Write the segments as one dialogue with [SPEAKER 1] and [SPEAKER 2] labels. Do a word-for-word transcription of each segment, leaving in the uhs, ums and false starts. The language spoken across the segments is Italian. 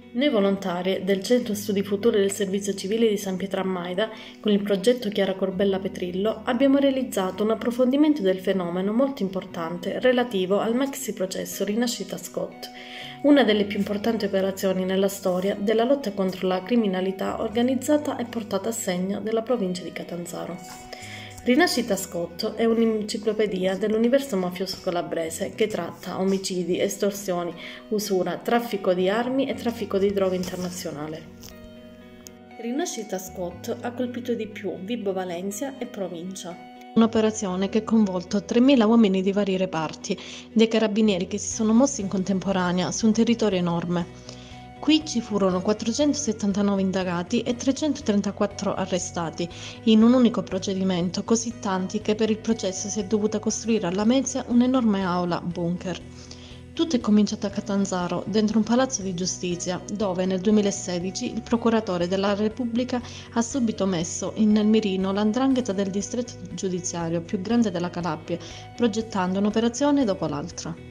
[SPEAKER 1] Noi volontari del Centro Studi Futuri del Servizio Civile di San Pietro a Maida, con il progetto Chiara Corbella Petrillo, abbiamo realizzato un approfondimento del fenomeno molto importante relativo al maxi processo Rinascita Scott, una delle più importanti operazioni nella storia della lotta contro la criminalità organizzata e portata a segno della provincia di Catanzaro. Rinascita Scott è un'enciclopedia dell'universo mafioso calabrese che tratta omicidi, estorsioni, usura, traffico di armi e traffico di droga internazionale. Rinascita Scott ha colpito di più Vibo Valentia e provincia. Un'operazione che ha coinvolto tremila uomini di vari reparti, dei carabinieri che si sono mossi in contemporanea su un territorio enorme. Qui ci furono quattrocentosettantanove indagati e trecentotrentaquattro arrestati in un unico procedimento, così tanti che per il processo si è dovuta costruire a Lamezia un'enorme aula bunker. Tutto è cominciato a Catanzaro, dentro un palazzo di giustizia, dove nel duemilasedici il procuratore della Repubblica ha subito messo in nel mirino l'andrangheta del distretto giudiziario più grande della Calabria, progettando un'operazione dopo l'altra.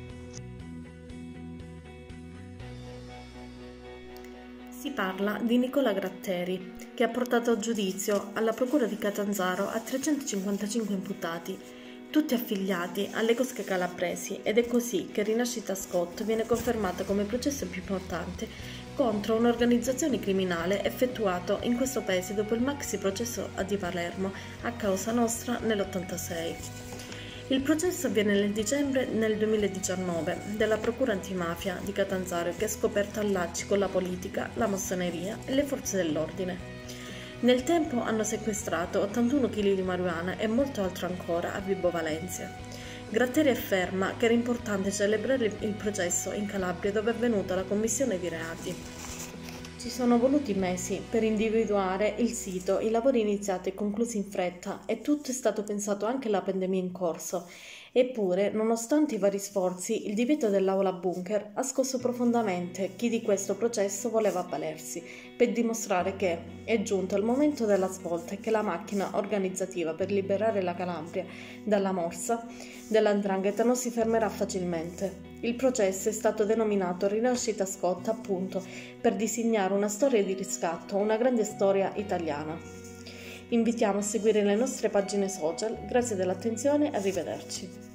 [SPEAKER 1] Si parla di Nicola Gratteri, che ha portato a giudizio alla Procura di Catanzaro a trecentocinquantacinque imputati, tutti affiliati alle cosche calabresi, ed è così che Rinascita Scott viene confermata come processo più importante contro un'organizzazione criminale effettuato in questo paese dopo il maxi processo di Palermo a causa nostra nell'ottantasei. Il processo avviene nel dicembre nel duemiladiciannove della Procura Antimafia di Catanzaro, che ha scoperto allacci con la politica, la massoneria e le forze dell'ordine. Nel tempo hanno sequestrato ottantuno chili di marijuana e molto altro ancora a Vibo Valentia. Gratteri afferma che era importante celebrare il processo in Calabria, dove è avvenuta la commissione di reati. Ci sono voluti mesi per individuare il sito, i lavori iniziati e conclusi in fretta, e tutto è stato pensato anche alla pandemia in corso. Eppure, nonostante i vari sforzi, il divieto dell'aula bunker ha scosso profondamente chi di questo processo voleva avvalersi, per dimostrare che è giunto il momento della svolta e che la macchina organizzativa per liberare la Calabria dalla morsa dell'andrangheta non si fermerà facilmente. Il processo è stato denominato Rinascita Scott appunto per disegnare una storia di riscatto, una grande storia italiana. Invitiamo a seguire le nostre pagine social, grazie dell'attenzione e arrivederci.